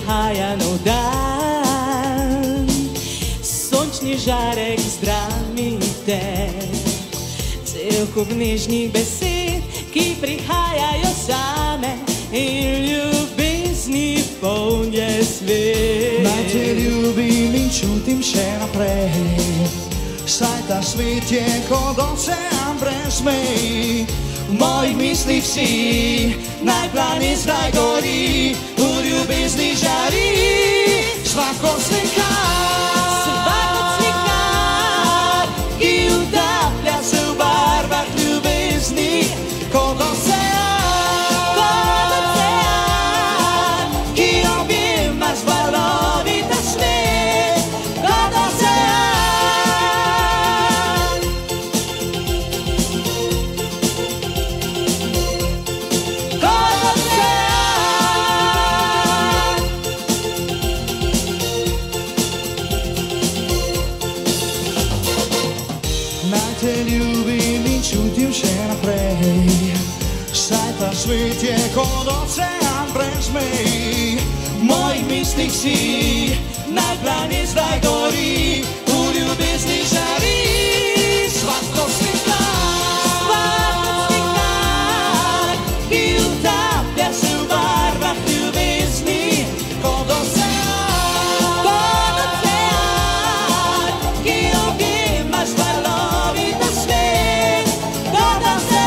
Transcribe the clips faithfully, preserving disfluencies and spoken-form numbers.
прихаяно дан, сончний жарek zdravite, цілку в ніжніх бесід, ки прихаяjo same i ljubezni polnje svet. Naj te ljubim in čutim še naprej, saj ta svet je kot ocean brez mej. V mojih mislih si, naj planet zdaj gori, v ljubezni žari. Svatko slikar, Svatko slikar, ki utaplja se v barvah ljubezni, kot ocean, kot ocean, ki objema z valovita smeh, kot ocean. Kot ocean. naj te ljubim in čutim še naprej, saj ta svet je kot ocean brez mej. V mojih mislih si, naj planet zdaj gori, v ljubezni žari. Svatko slikar, Svatko slikar, ki utaplja se v barvah ljubezni, kot ocean, kot ocean, ki objema z valovita svet, kot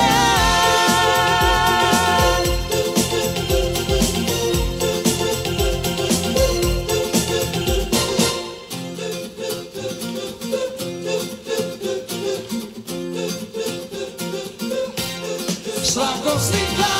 ocean. Svatko slikar.